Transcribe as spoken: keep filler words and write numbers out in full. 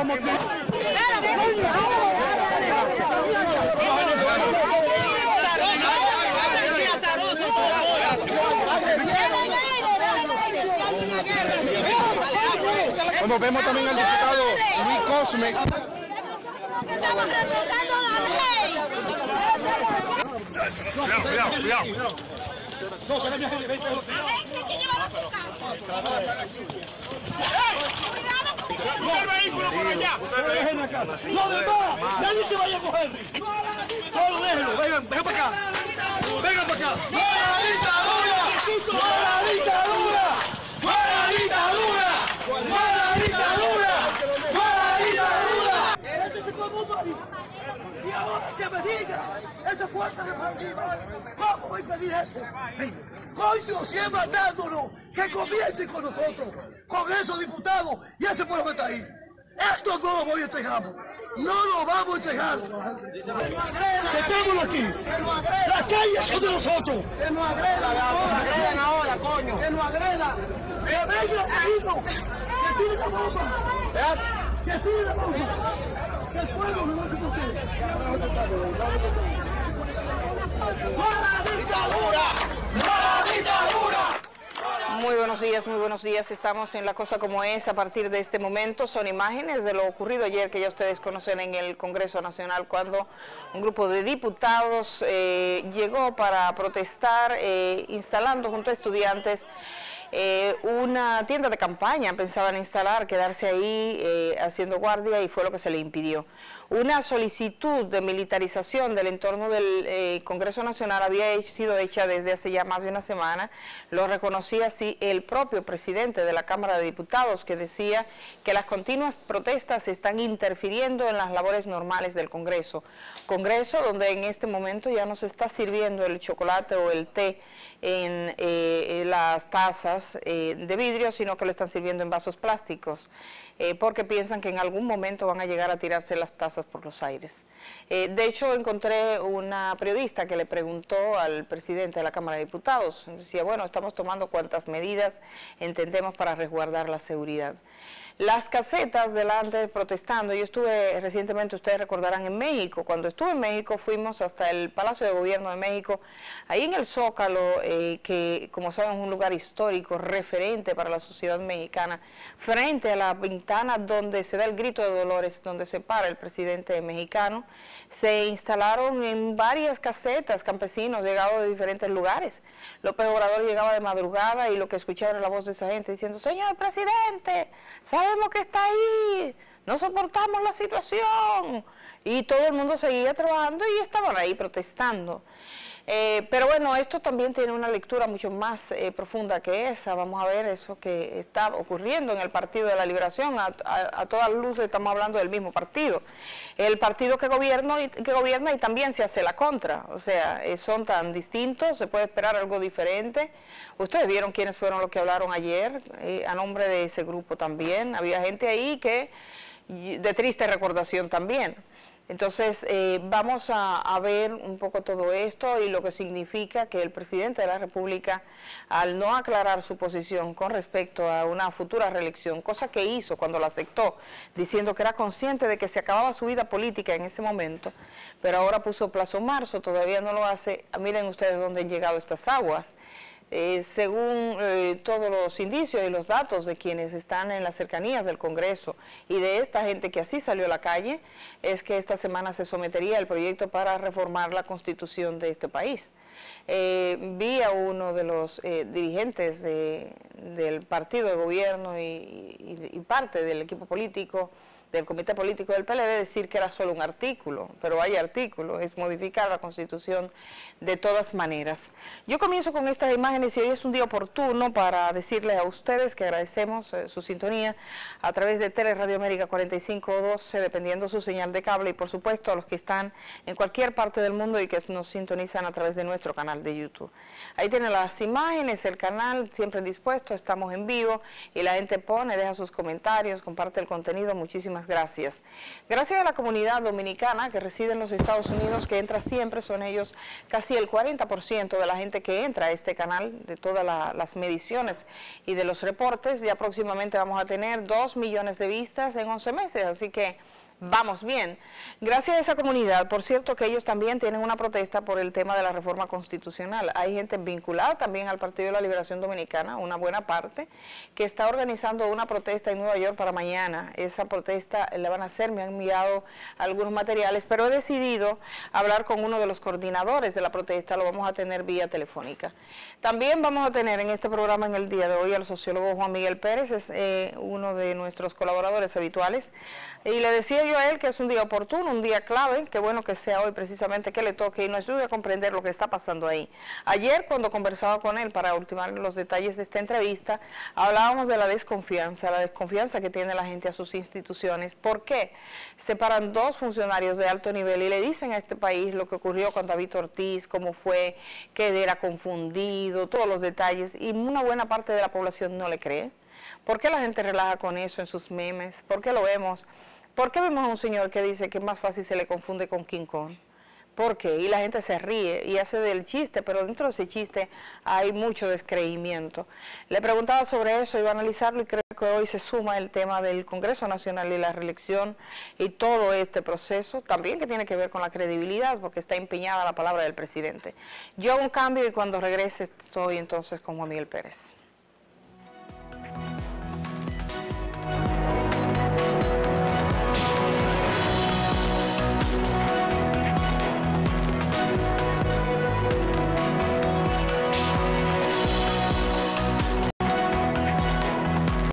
como que... Cuando vemos también al diputado Luis Cosme. Estamos respetando la ley. Cuidado, cuidado, cuidado. No, se le viene el vehículo. ¡El vehículo por allá! ¡No, de más! ¡Nadie se vaya a coger! ¡Solo déjenlo! ¡Vengan, vengan para acá! ¡Vengan para acá! ¡Fuera dictadura! ¡Fuera dictadura! ¡Fuera dictadura! ¡Fuera dictadura! ¡Fuera dictadura! ¡Este se fue mundo ahí! Y ahora que me diga esa fuerza represiva, ¿cómo voy a pedir eso? Coño, si es matándonos, que comience con nosotros, con esos diputados y ese pueblo que está ahí. Esto no lo voy a entregar, no lo vamos a entregar. Detémoslo aquí. Las calles son de nosotros. Que nos agredan ahora, agredan ahora, coño. Que nos agredan. Que venga el país, que tire la bomba. Que tire la bomba. Que el pueblo no se consigue. ¡Fuera dictadura! ¡Fuera dictadura! Muy buenos días, muy buenos días. Estamos en La Cosa Como Es. A partir de este momento son imágenes de lo ocurrido ayer, que ya ustedes conocen en el Congreso Nacional, cuando un grupo de diputados eh, llegó para protestar, eh, instalando junto a estudiantes Eh, una tienda de campaña. Pensaban instalar, quedarse ahí eh, haciendo guardia, y fue lo que se le impidió. Una solicitud de militarización del entorno del eh, Congreso Nacional había hecho, sido hecha desde hace ya más de una semana. Lo reconocía así el propio presidente de la Cámara de Diputados, que decía que las continuas protestas están interfiriendo en las labores normales del Congreso. Congreso donde en este momento ya no se está sirviendo el chocolate o el té en eh, las tazas Eh, de vidrio, sino que lo están sirviendo en vasos plásticos, eh, porque piensan que en algún momento van a llegar a tirarse las tazas por los aires. Eh, de hecho, encontré una periodista que le preguntó al presidente de la Cámara de Diputados, decía, bueno, estamos tomando cuantas medidas entendemos para resguardar la seguridad. Las casetas delante protestando, yo estuve recientemente, ustedes recordarán, en México. Cuando estuve en México fuimos hasta el Palacio de Gobierno de México, ahí en el Zócalo, eh, que como saben es un lugar histórico, referente para la sociedad mexicana, frente a la ventana donde se da el grito de Dolores, donde se para el presidente mexicano. Se instalaron en varias casetas campesinos llegados de diferentes lugares. López Obrador llegaba de madrugada y lo que escuchaba era la voz de esa gente diciendo, señor presidente, sabemos que está ahí, no soportamos la situación. Y todo el mundo seguía trabajando y estaban ahí protestando. Eh, pero bueno, esto también tiene una lectura mucho más eh, profunda que esa. Vamos a ver eso que está ocurriendo en el Partido de la Liberación. A, a, a todas luces estamos hablando del mismo partido. El partido que gobierna, y, que gobierna y también se hace la contra. O sea, eh, son tan distintos, se puede esperar algo diferente. Ustedes vieron quiénes fueron los que hablaron ayer, eh, a nombre de ese grupo también. Había gente ahí que de triste recordación también. Entonces, eh, vamos a, a ver un poco todo esto y lo que significa que el presidente de la República, al no aclarar su posición con respecto a una futura reelección, cosa que hizo cuando la aceptó, diciendo que era consciente de que se acababa su vida política en ese momento, pero ahora puso plazo marzo, todavía no lo hace. Miren ustedes dónde han llegado estas aguas. Eh, según eh, todos los indicios y los datos de quienes están en las cercanías del Congreso y de esta gente que así salió a la calle, es que esta semana se sometería el proyecto para reformar la Constitución de este país. Eh, vi a uno de los eh, dirigentes de, del partido de gobierno y, y, y parte del equipo político, del comité político del P L D, decir que era solo un artículo, pero hay artículo, es modificar la Constitución de todas maneras. Yo comienzo con estas imágenes y hoy es un día oportuno para decirles a ustedes que agradecemos eh, su sintonía a través de Tele Radio América cuarenta y cinco doce, dependiendo su señal de cable, y por supuesto a los que están en cualquier parte del mundo y que nos sintonizan a través de nuestro canal de YouTube. Ahí tienen las imágenes, el canal siempre dispuesto, estamos en vivo y la gente pone, deja sus comentarios, comparte el contenido. Muchísimas muchísimas gracias. Gracias a la comunidad dominicana que reside en los Estados Unidos, que entra siempre, son ellos casi el cuarenta por ciento de la gente que entra a este canal, de todas la, las mediciones y de los reportes. Ya próximamente vamos a tener dos millones de vistas en once meses, así que vamos bien. Gracias a esa comunidad, por cierto que ellos también tienen una protesta por el tema de la reforma constitucional. Hay gente vinculada también al Partido de la Liberación Dominicana, una buena parte, que está organizando una protesta en Nueva York para mañana. Esa protesta la van a hacer, me han enviado algunos materiales, pero he decidido hablar con uno de los coordinadores de la protesta, lo vamos a tener vía telefónica. También vamos a tener en este programa en el día de hoy al sociólogo Juan Miguel Pérez, es eh, uno de nuestros colaboradores habituales, y le decía yo a él que es un día oportuno, un día clave, que bueno que sea hoy precisamente que le toque y nos ayude a comprender lo que está pasando ahí. Ayer cuando conversaba con él para ultimar los detalles de esta entrevista, hablábamos de la desconfianza, la desconfianza que tiene la gente a sus instituciones. ¿Por qué? Separan dos funcionarios de alto nivel y le dicen a este país lo que ocurrió con David Ortiz, cómo fue, que era confundido, todos los detalles, y una buena parte de la población no le cree. ¿Por qué la gente relaja con eso en sus memes? ¿Por qué lo vemos? ¿Por qué vemos a un señor que dice que es más fácil se le confunde con King Kong? ¿Por qué? Y la gente se ríe y hace del chiste, pero dentro de ese chiste hay mucho descreimiento. Le preguntaba sobre eso, iba a analizarlo y creo que hoy se suma el tema del Congreso Nacional y la reelección y todo este proceso, también que tiene que ver con la credibilidad, porque está empeñada la palabra del presidente. Yo hago un cambio y cuando regrese estoy entonces con Juan Miguel Pérez.